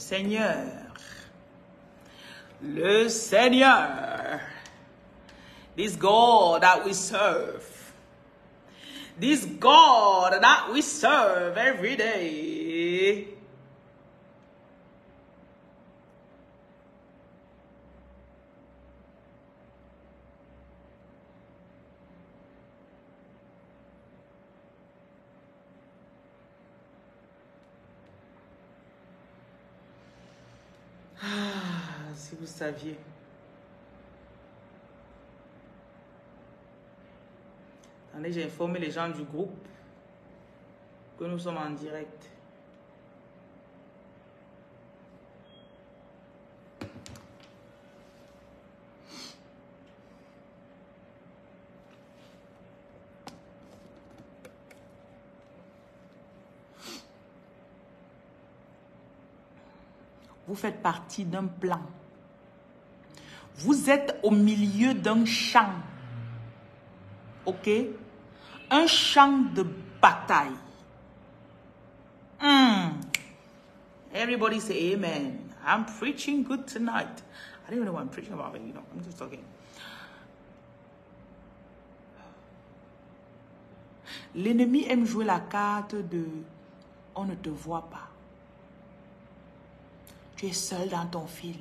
Seigneur. Le Seigneur. This God that we serve. This God that we serve every day. Ah, si vous saviez. Attendez, j'ai informé les gens du groupe que nous sommes en direct. Vous faites partie d'un plan. Vous êtes au milieu d'un champ. Ok? Un champ de bataille. Everybody say amen. I'm preaching good tonight. I don't even know what I'm preaching about, but you know, I'm just talking. L'ennemi aime jouer la carte de on ne te voit pas. Tu es seul dans ton film.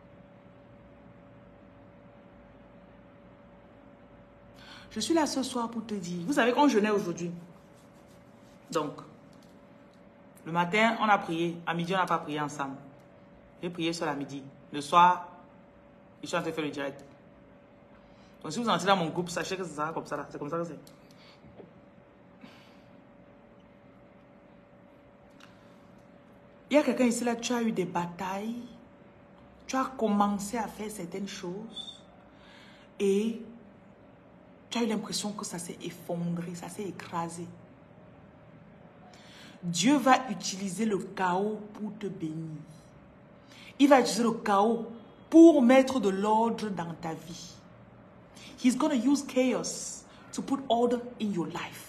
Je suis là ce soir pour te dire. Vous savez qu'on jeûnait aujourd'hui. Donc, le matin, on a prié. À midi, on n'a pas prié ensemble. J'ai prié seul à midi. Le soir, je suis en train de faire le direct. Donc, si vous entrez dans mon groupe, sachez que c'est ça, comme ça. C'est comme ça que c'est. Il y a quelqu'un ici, là, tu as eu des batailles. Tu as commencé à faire certaines choses. Et tu as eu l'impression que ça s'est effondré, ça s'est écrasé. Dieu va utiliser le chaos pour te bénir. Il va utiliser le chaos pour mettre de l'ordre dans ta vie. He's going to use chaos to put order in your life.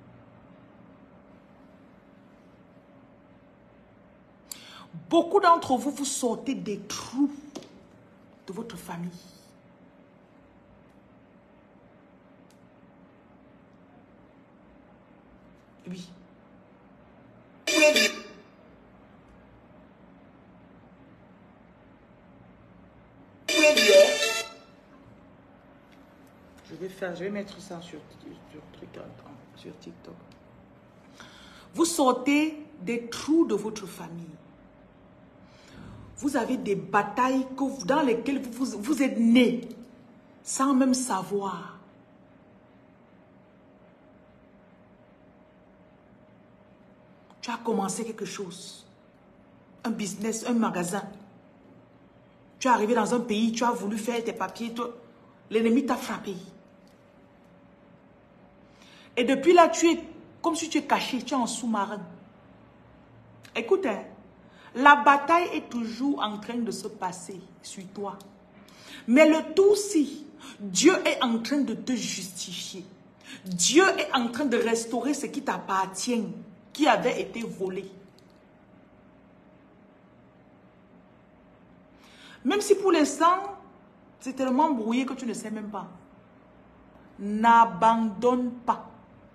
Beaucoup d'entre vous, vous sortez des trous de votre famille. Oui. Je vais mettre ça sur TikTok. Vous sortez des trous de votre famille. Vous avez des batailles dans lesquelles vous êtes nés sans même savoir. Tu as commencé quelque chose, un business, un magasin. Tu es arrivé dans un pays, tu as voulu faire tes papiers, l'ennemi t'a frappé. Et depuis là, tu es comme si tu es caché, tu es en sous-marin. Écoute, hein, la bataille est toujours en train de se passer sur toi. Mais le tout si, Dieu est en train de te justifier. Dieu est en train de restaurer ce qui t'appartient, qui avait été volé. Même si pour l'instant, c'est tellement brouillé que tu ne sais même pas. N'abandonne pas.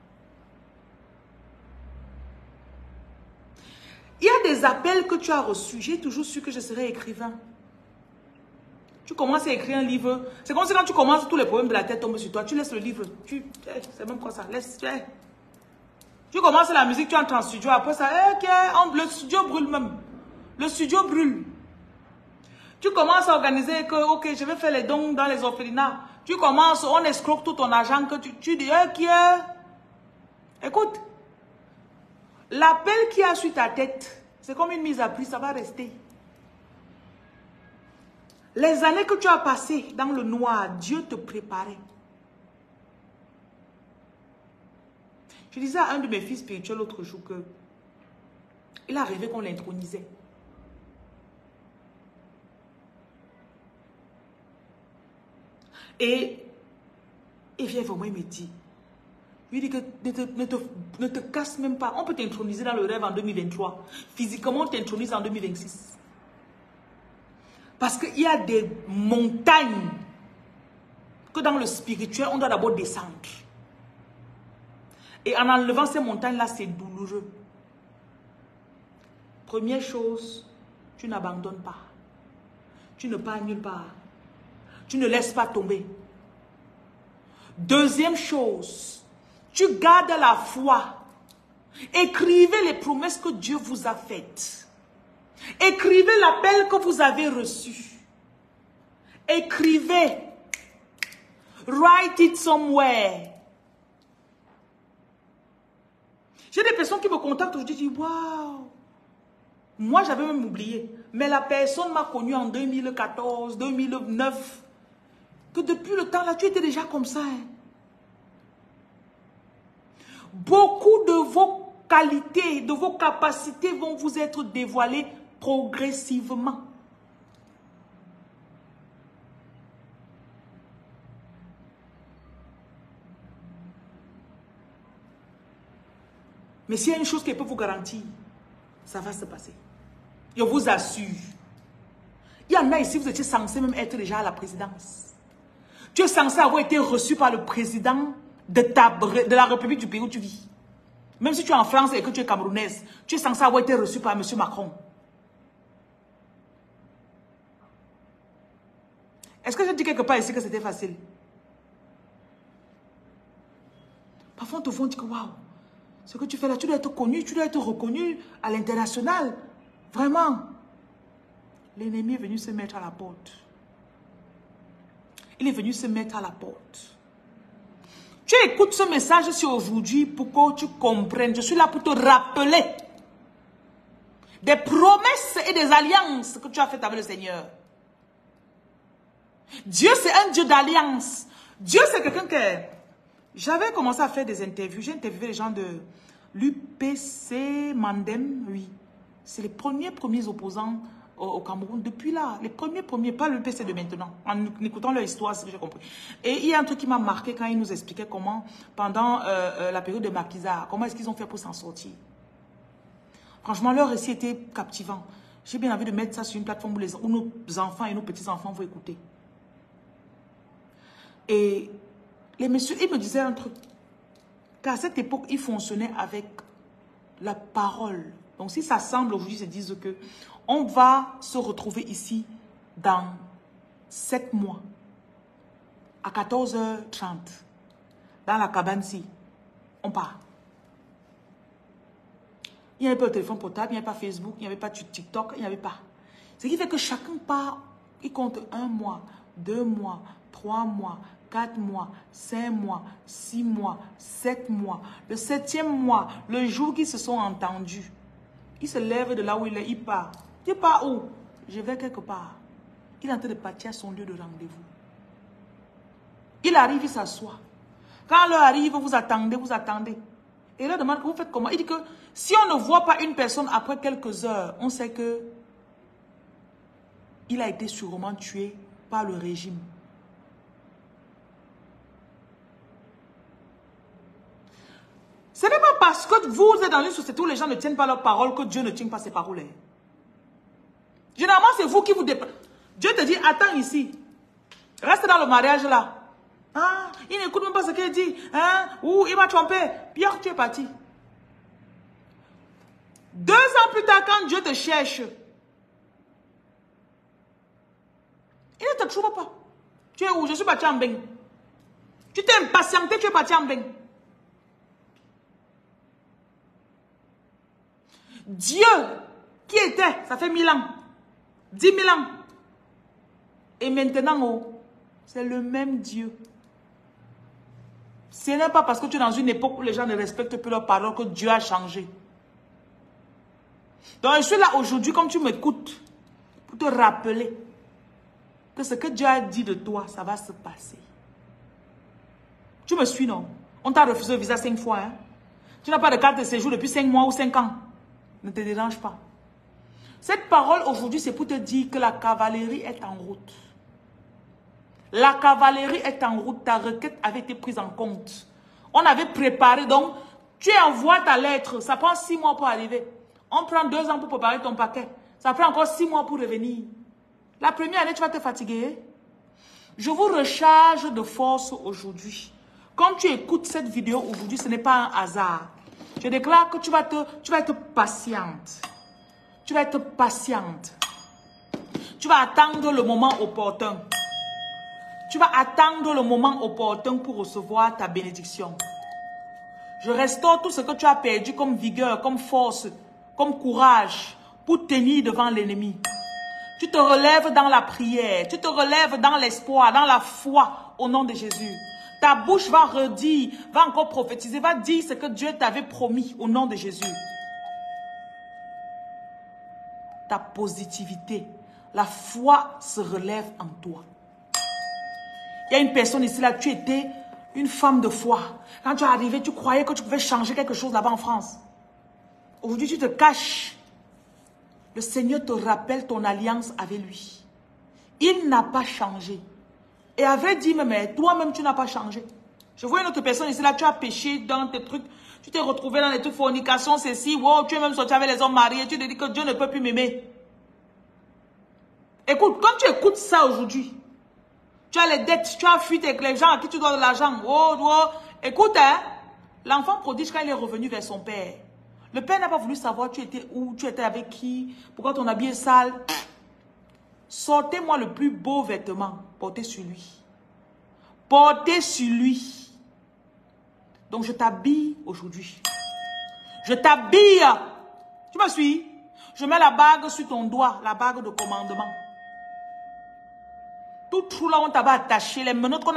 Il y a des appels que tu as reçus. J'ai toujours su que je serais écrivain. Tu commences à écrire un livre. C'est comme si quand tu commences, tous les problèmes de la tête tombent sur toi. Tu laisses le livre. C'est même quoi ça? Laisse. Tu commences la musique, tu entres en studio. Après ça, le studio brûle même. Le studio brûle. Tu commences à organiser que, ok, je vais faire les dons dans les orphelinats. Tu commences, on escroque tout ton argent que tu dis, écoute. L'appel qui a sur ta tête, c'est comme une mise à prix, ça va rester. Les années que tu as passées dans le noir, Dieu te préparait. Je disais à un de mes fils spirituels l'autre jour que il a rêvé qu'on l'intronisait. Et il vient vraiment, il me dit, il dit que ne te casse même pas. On peut t'introniser dans le rêve en 2023. Physiquement, on t'intronise en 2026. Parce qu'il y a des montagnes que dans le spirituel, on doit d'abord descendre. Et en enlevant ces montagnes-là, c'est douloureux. Première chose, tu n'abandonnes pas. Tu ne pars nulle part. Tu ne laisses pas tomber. Deuxième chose, tu gardes la foi. Écrivez les promesses que Dieu vous a faites. Écrivez l'appel que vous avez reçu. Écrivez. Write it somewhere. J'ai des personnes qui me contactent aujourd'hui et disent, waouh. Moi, j'avais même oublié. Mais la personne m'a connu en 2014, 2009. Que depuis le temps là, tu étais déjà comme ça. Hein. Beaucoup de vos qualités, de vos capacités vont vous être dévoilées progressivement. Mais s'il y a une chose qui peut vous garantir, ça va se passer. Je vous assure. Il y en a ici, vous étiez censé même être déjà à la présidence. Tu es censé avoir été reçu par le président de la République du pays où tu vis. Même si tu es en France et que tu es camerounaise, tu es censé avoir été reçu par M. Macron. Est-ce que je dis quelque part ici que c'était facile? Parfois, on te voit dire que waouh, ce que tu fais là, tu dois être connu, tu dois être reconnu à l'international. Vraiment. L'ennemi est venu se mettre à la porte. Il est venu se mettre à la porte. Tu écoutes ce message aujourd'hui pour que tu comprennes. Je suis là pour te rappeler des promesses et des alliances que tu as faites avec le Seigneur. Dieu, c'est un Dieu d'alliance. Dieu, c'est quelqu'un que... J'avais commencé à faire des interviews. J'ai interviewé les gens de l'UPC Mandem, oui. C'est les premiers opposants au Cameroun. Depuis là, les premiers, pas l'UPC de maintenant. En écoutant leur histoire, c'est ce que j'ai compris. Et il y a un truc qui m'a marqué quand ils nous expliquaient comment, pendant la période de Maquisard, comment est-ce qu'ils ont fait pour s'en sortir. Franchement, leur récit était captivant. J'ai bien envie de mettre ça sur une plateforme où nos enfants et nos petits-enfants vont écouter. Et les messieurs, ils me disaient un truc. Qu'à cette époque, ils fonctionnaient avec la parole. Donc, si ça semble aujourd'hui, ils se disent que on va se retrouver ici dans 7 mois, à 14h30, dans la cabane-ci. On part. Il n'y avait pas de téléphone portable, il n'y avait pas Facebook, il n'y avait pas TikTok, il n'y avait pas. Ce qui fait que chacun part, il compte 1 mois, 2 mois, 3 mois, 4 mois, 5 mois, 6 mois, 7 mois. Le 7e mois, le jour qu'ils se sont entendus, il se lève de là où il est, il part. Il part où? Je vais quelque part. Il est en train de partir à son lieu de rendez-vous. Il arrive, il s'assoit. Quand l'heure arrive, vous attendez, vous attendez. Et il leur demande, vous faites comment? Il dit que si on ne voit pas une personne après quelques heures, on sait que il a été sûrement tué par le régime. Ce n'est pas parce que vous êtes dans une société où les gens ne tiennent pas leurs paroles que Dieu ne tient pas ses paroles. Généralement, c'est vous qui vous déplacez. Dieu te dit, attends ici. Reste dans le mariage là. Ah, il n'écoute même pas ce qu'il dit. Hein? Ou il m'a trompé. Pierre, tu es parti. 2 ans plus tard, quand Dieu te cherche, il ne te trouve pas. Tu es où? Je suis parti en bain. Tu t'es impatienté, tu es parti en bain. Dieu qui était, ça fait 1000 ans, 10 000 ans. Et maintenant, oh, c'est le même Dieu. Ce n'est pas parce que tu es dans une époque où les gens ne respectent plus leurs paroles que Dieu a changé. Donc je suis là aujourd'hui, comme tu m'écoutes, pour te rappeler que ce que Dieu a dit de toi, ça va se passer. Tu me suis, non? On t'a refusé le visa 5 fois. Hein? Tu n'as pas de carte de séjour depuis 5 mois ou 5 ans. Ne te dérange pas. Cette parole aujourd'hui, c'est pour te dire que la cavalerie est en route. La cavalerie est en route. Ta requête avait été prise en compte. On avait préparé. Donc, tu envoies ta lettre. Ça prend 6 mois pour arriver. On prend 2 ans pour préparer ton paquet. Ça prend encore 6 mois pour revenir. La première année, tu vas te fatiguer. Je vous recharge de force aujourd'hui. Quand tu écoutes cette vidéo aujourd'hui, ce n'est pas un hasard. Je déclare que tu vas être patiente. Tu vas être patiente. Tu vas attendre le moment opportun. Tu vas attendre le moment opportun pour recevoir ta bénédiction. Je restaure tout ce que tu as perdu comme vigueur, comme force, comme courage pour tenir devant l'ennemi. Tu te relèves dans la prière, tu te relèves dans l'espoir, dans la foi au nom de Jésus. Ta bouche va redire, va encore prophétiser, va dire ce que Dieu t'avait promis au nom de Jésus. Ta positivité, la foi se relève en toi. Il y a une personne ici là, tu étais une femme de foi. Quand tu es arrivé, tu croyais que tu pouvais changer quelque chose là-bas en France. Aujourd'hui, tu te caches. Le Seigneur te rappelle ton alliance avec lui. Il n'a pas changé. Et à vrai dire, mais toi-même, tu n'as pas changé. Je vois une autre personne ici, là, tu as péché dans tes trucs. Tu t'es retrouvé dans les trucs fornication, ceci. Wow, tu es même sorti avec les hommes mariés. Tu te dis que Dieu ne peut plus m'aimer. Écoute, quand tu écoutes ça aujourd'hui, tu as les dettes, tu as fui avec les gens à qui tu dois de l'argent. Wow, wow. Écoute, hein, l'enfant prodige quand il est revenu vers son père. Le père n'a pas voulu savoir tu étais où, tu étais avec qui, pourquoi ton habit est sale. Sortez-moi le plus beau vêtement, portez sur lui. Portez sur lui. Donc je t'habille aujourd'hui. Je t'habille. Tu me suis? Je mets la bague sur ton doigt, la bague de commandement. Tout trou là, on t'avait attaché, les menottes qu'on